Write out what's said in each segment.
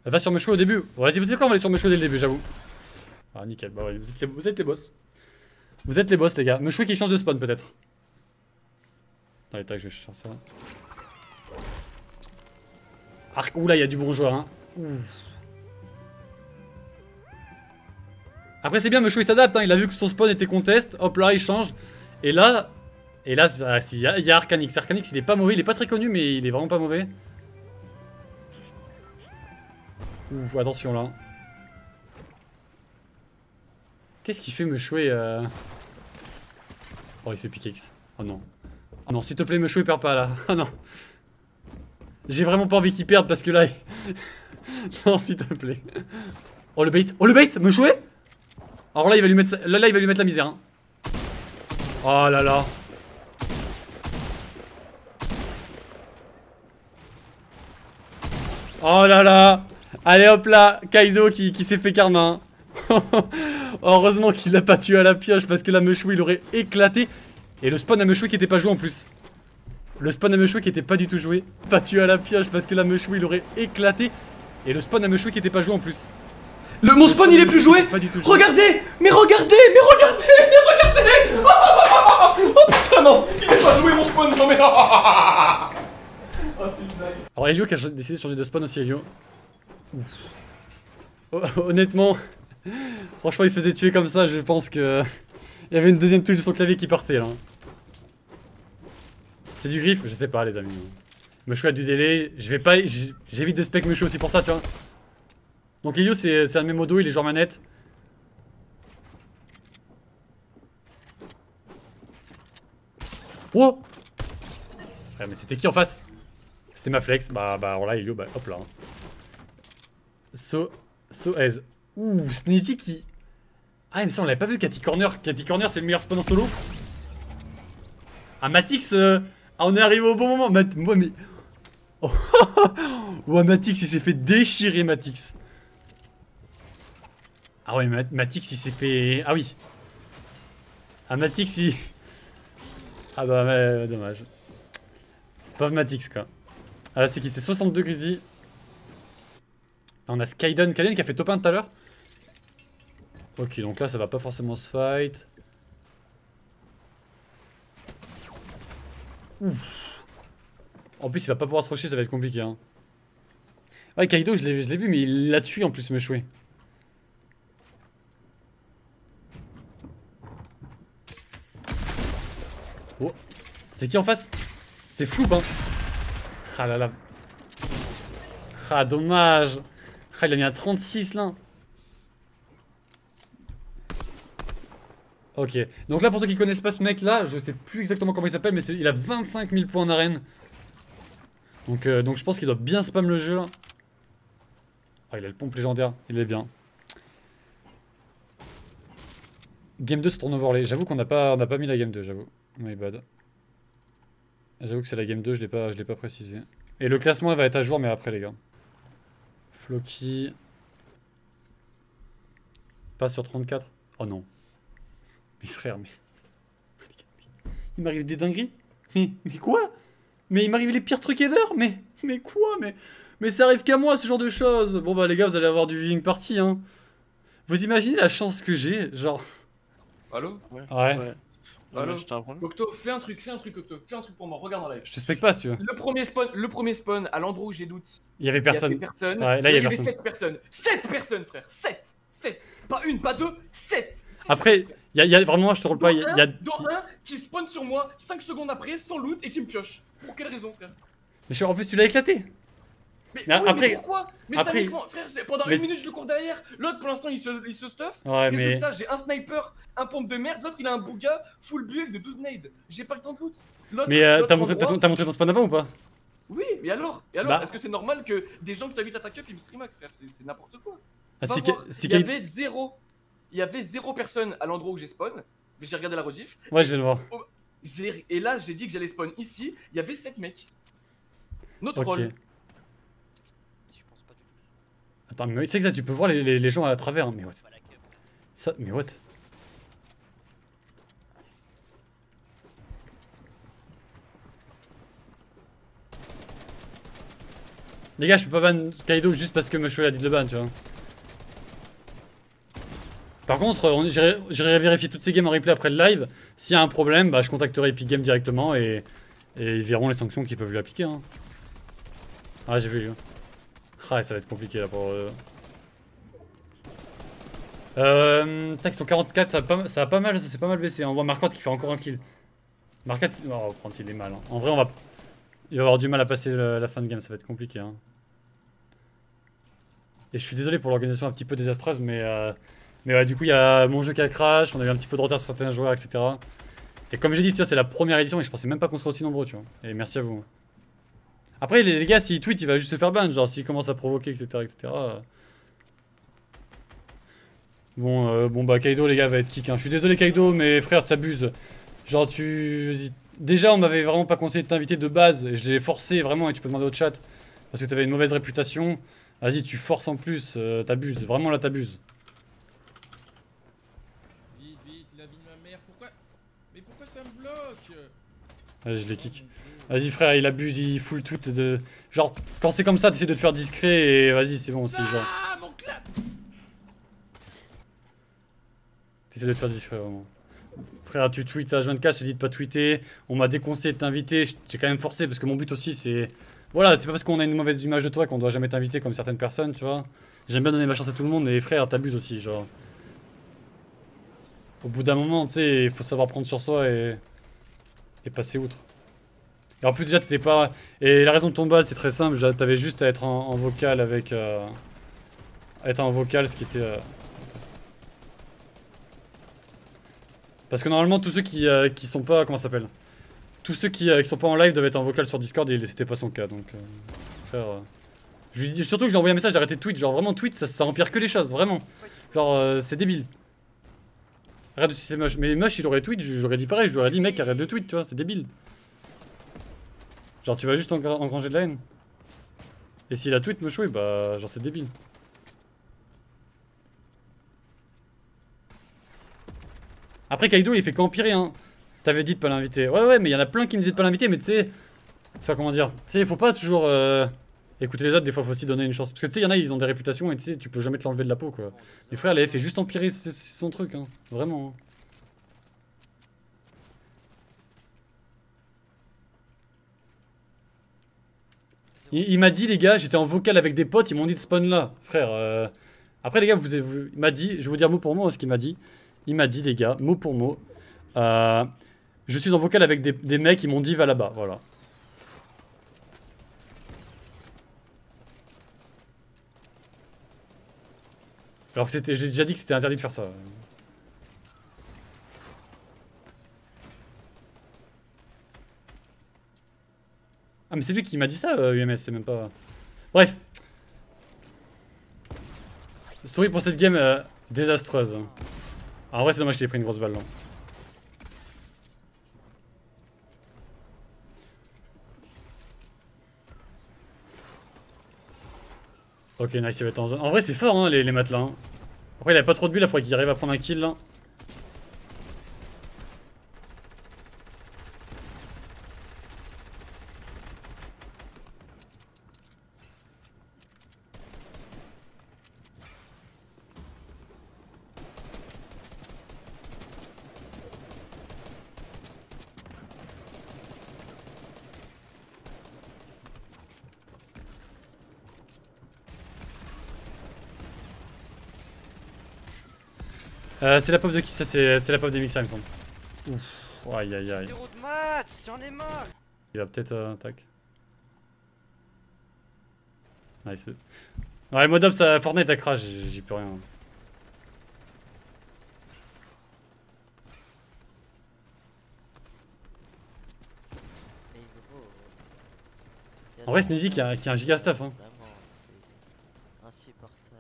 Va sur Meshwe au début. Vas-y, vous savez quoi, on va aller sur Meshwe dès le début, j'avoue. Ah, nickel. Bah ouais, vous êtes les boss. Vous êtes les boss, les gars. Meshwe qui change de spawn, peut-être. Allez, tac, je vais chercher ça. Arc. Oula, il y a du bon joueur, hein. Ouf. Après, c'est bien, Meshwe il s'adapte, hein. Il a vu que son spawn était contest. Hop là, il change. Et là, il y a Arcanix. Arcanix, il est pas mauvais. Il est pas très connu, mais il est vraiment pas mauvais. Ouf, attention là. Qu'est-ce qu'il fait Meshwe Oh, il se fait pickaxe. Oh non. Oh non, s'il te plaît, Meshwe, perds pas là. Oh non. J'ai vraiment pas envie qu'il perde parce que là. Non, s'il te plaît. Oh le bait. Oh le bait, Meshwe. Alors là, il va lui mettre, là, il va lui mettre la misère. Hein. Oh là là. Oh là là. Allez hop là, Kaido qui s'est fait karma. Heureusement qu'il l'a pas tué à la pioche parce que la Meshwe il aurait éclaté. Et le spawn à Meshwe qui était pas joué en plus. Le spawn à Meshwe qui était pas du tout joué. Pas tué à la pioche parce que la Meshwe il aurait éclaté. Et le spawn à Meshwe qui était pas joué en plus. Mon spawn il est plus joué. Regardez. Mais regardez. Oh putain non. Il est pas joué mon spawn. Non mais. Oh c'est une blague. Alors Elio qui a décidé de changer de spawn aussi, Elio. Honnêtement, franchement il se faisait tuer comme ça, je pense que il y avait une deuxième touche de son clavier qui partait là. C'est du griffe, je sais pas les amis. Meshwe a du délai, j'évite de spec Meshwe aussi pour ça tu vois. Donc Elio c'est un de mes modos, il est genre manette. Wow. Ouais, mais c'était qui en face? C'était ma flex, bah alors là Elio, bah hop là. Hein. So as. Ouh, Sneezy qui... Ah mais ça on l'avait pas vu, Catty Corner. Catty Corner c'est le meilleur spawn en solo. Ah Matix, on est arrivé au bon moment. Moi mais... Oh, ouais, Matix il s'est fait déchirer Matix. Ah ouais Matix il s'est fait... Ah oui. Ah Matix il... Ah bah dommage. Pauvre Matix quoi. Ah là c'est qui? C'est 62 Grizzly. Là, on a Skyden qui a fait top 1 tout à l'heure. Ok, donc là ça va pas forcément se fight. Ouf. En plus il va pas pouvoir se rusher, ça va être compliqué hein. Ouais Kaido je l'ai vu mais il l'a tué en plus Meshwe. Oh. C'est qui en face? C'est Floop hein. Ah là là. Ah dommage. Ah il a mis un 36 là. Ok, donc là pour ceux qui connaissent pas ce mec là, je sais plus exactement comment il s'appelle mais il a 25 000 points en arène. Donc je pense qu'il doit bien spam le jeu là. Ah il a le pompe légendaire, il est bien. Game 2 se tourne overlay, j'avoue qu'on n'a pas mis la game 2, j'avoue. My bad. J'avoue que c'est la game 2, je l'ai pas précisé. Et le classement va être à jour mais après les gars. Floki. Pas sur 34. Oh non. Mais frère, mais... Il m'arrive des dingueries. Mais quoi? Mais il m'arrive les pires trucs ever. Mais quoi? Mais ça arrive qu'à moi ce genre de choses. Bon bah les gars, vous allez avoir du viewing party hein. Vous imaginez la chance que j'ai? Genre... Allo? Ouais. Allo? Cocteau, fais un truc Cocteau. Fais un truc pour moi, regarde en live. Je te spec pas si tu veux. Le premier spawn, à l'endroit où j'ai doute. Il y avait personne. Ouais, là il y avait 7 personnes. 7 personnes frère. 7. Pas une, pas deux, 7. Après, il y a vraiment, je te roule pas, il y a... Dont un qui spawn sur moi 5 secondes après, sans loot, et qui me pioche. Pour quelle raison, frère? Mais en plus, tu l'as éclaté. Mais après, pourquoi? Mais après, frère, pendant une minute, je le cours derrière. L'autre, pour l'instant, il se stuff. Ouais, résultat, j'ai un sniper, un pompe de merde. L'autre, il a un bouga full build de 12 nades. J'ai pas le temps de loot. Mais t'as montré ton spawn avant ou pas? Oui, mais alors Bah. Est-ce que c'est normal que des gens que t'as vu t'attaquer puis me streamac, frère? C'est n'importe quoi. Il y avait 0 personne à l'endroit où j'ai spawn. J'ai regardé la rediff. Ouais, je vais le voir. Et là, j'ai dit que j'allais spawn ici. Il y avait 7 mecs. Notre rôle. Attends, mais c'est que ça, tu peux voir les gens à travers. Hein. Mais what? Ça, mais what? Les gars, je peux pas ban Kaido juste parce que Mushu a dit de le ban, tu vois. Par contre, j'irai vérifier toutes ces games en replay après le live. S'il y a un problème, bah, je contacterai Epic Games directement et ils verront les sanctions qu'ils peuvent lui appliquer. Hein. Ah, j'ai vu. Ah, ça va être compliqué là pour. Tac, ils sont 44, ça a pas mal, ça s'est pas mal baissé. On voit Marquardt qui fait encore un kill. Marquardt, oh, quand il est mal. Hein. En vrai, il va avoir du mal à passer la fin de game, ça va être compliqué. Hein. Et je suis désolé pour l'organisation un petit peu désastreuse, mais ouais, du coup, il y a mon jeu qui a crash, on a eu un petit peu de retard sur certains joueurs, etc. Et comme j'ai dit, tu vois, c'est la première édition et je pensais même pas qu'on serait aussi nombreux, tu vois. Et merci à vous. Après, les gars, s'ils tweetent, il va juste se faire ban, genre s'il commence à provoquer, etc. etc. Bon bah Kaido les gars va être kick hein. Je suis désolé Kaido mais frère t'abuses. Genre déjà on m'avait vraiment pas conseillé de t'inviter de base. Je l'ai forcé vraiment et tu peux demander au chat. Parce que t'avais une mauvaise réputation. Vas-y tu forces en plus, t'abuses. Vraiment là t'abuses. Vite, vite, la vie de ma mère, pourquoi? Mais pourquoi ça me bloque? Vas-y je les kick. Vas-y frère il abuse, il fout le tweet de... Genre quand c'est comme ça t'essaies de te faire discret et vas-y c'est bon aussi genre. Ah mon clap! T'essaies de te faire discret vraiment. Frère, tu tweets à H24, je t'ai dit de pas tweeter. On m'a déconseillé de t'inviter. J'ai quand même forcé parce que mon but aussi c'est. Voilà, c'est pas parce qu'on a une mauvaise image de toi qu'on doit jamais t'inviter comme certaines personnes, tu vois. J'aime bien donner ma chance à tout le monde, mais frère, t'abuses aussi, genre. Au bout d'un moment, tu sais, il faut savoir prendre sur soi et passer outre. Et en plus, déjà, t'étais pas. Et la raison de ton bal, c'est très simple. T'avais juste à être en vocal avec. Être en vocal, ce qui était. Parce que normalement tous ceux qui sont pas, comment ça s'appelle, tous ceux qui sont pas en live doivent être en vocal sur Discord et c'était pas son cas donc frère, je lui dis surtout que je lui ai envoyé un message d'arrêter de tweet, genre vraiment tweet ça empire que les choses, vraiment, genre c'est débile. Arrête de si c'est moche, mais moche il aurait tweet, j'aurais dit pareil, je lui aurais dit mec arrête de tweet tu vois, c'est débile. Genre tu vas juste engranger de la haine. Et s'il a tweet me chouer bah genre c'est débile. Après Kaido il fait qu'empirer hein. T'avais dit de pas l'inviter. Ouais mais il y en a plein qui me disaient de pas l'inviter mais tu sais. Enfin comment dire. Tu sais faut pas toujours écouter les autres, des fois faut aussi donner une chance. Parce que tu sais il y en a ils ont des réputations et tu sais tu peux jamais te l'enlever de la peau quoi. Mais frère elle avait fait juste empirer son truc hein. Vraiment. Hein. Il m'a dit les gars, j'étais en vocal avec des potes, ils m'ont dit de spawn là. Frère après les gars il m'a dit, je vais vous dire mot pour mot ce qu'il m'a dit. Il m'a dit les gars, mot pour mot, je suis en vocal avec des mecs, ils m'ont dit va là-bas, voilà. Alors que j'ai déjà dit que c'était interdit de faire ça. Ah mais c'est lui qui m'a dit ça, UMS, c'est même pas... Bref. Sorry pour cette game désastreuse. Ah, en vrai c'est dommage qu'il ait pris une grosse balle là. Ok nice il va être en zone. En vrai c'est fort hein les maths là. Hein. Après il avait pas trop de bulle là, il faudrait qu'il arrive à prendre un kill là. C'est la pop de qui ça? C'est la pop des mixers il me semble. Ouf, aïe aïe aïe. Zéro de maths, j'en ai marre. Il va peut-être tac. Nice. Ouais le mode up ça Fortnite a crash, j'y peux rien. En vrai Sneezy qui a un giga stuff hein. Vraiment, c'est insupportable.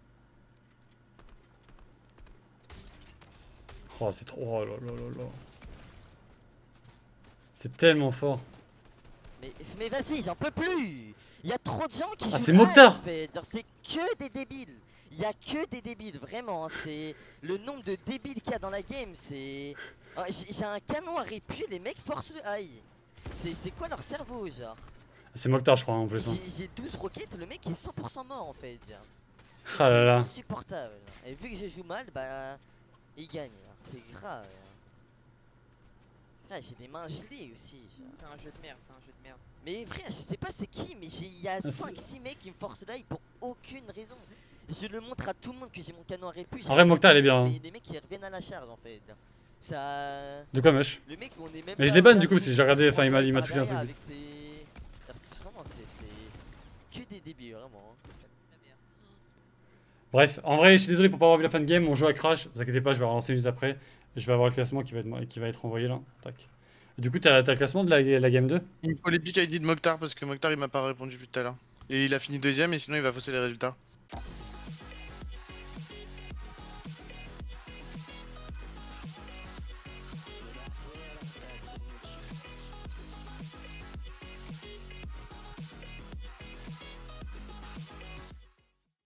Oh c'est trop... Oh là là là là. C'est tellement fort. Mais vas-y, j'en peux plus. Il y a trop de gens qui jouent c'est Mokhtar. en fait. Genre, c'est que des débiles. Il y a que des débiles, vraiment. Hein. C'est le nombre de débiles qu'il y a dans la game. C'est... J'ai un canon à répu, les mecs forcent le high. C'est quoi leur cerveau, genre? C'est Mokhtar, je crois, en plus. Hein. J'ai 12 roquettes, le mec est 100% mort en fait. Ah là là. Insupportable. Et vu que je joue mal, bah. Il gagne. C'est grave. Ah, j'ai des mains gelées aussi. C'est un jeu de merde, c'est un jeu de merde. Mais frère, je sais pas c'est qui, mais il y a 5-6 mecs qui me forcent l'œil pour aucune raison. Je le montre à tout le monde que j'ai mon canon à répus. En vrai, Mokhtar, elle est bien. Hein. Les mecs ils reviennent à la charge en fait. Ça. De quoi, mesh? Le mec, on est même. Mais je l'ai ban du coup, parce que j'ai regardé, enfin, il m'a tweeté un truc. Avec ses... Vraiment, c'est que des débiles, vraiment. Bref, en vrai, je suis désolé pour pas avoir vu la fin de game. On joue à Crash, vous inquiétez pas, je vais relancer juste après. Je vais avoir le classement qui va être envoyé là. Tac. Du coup, t'as le classement de la game 2? Il me faut les pics ID de Mokhtar parce que Mokhtar il m'a pas répondu tout à l'heure. Et il a fini deuxième et sinon il va fausser les résultats.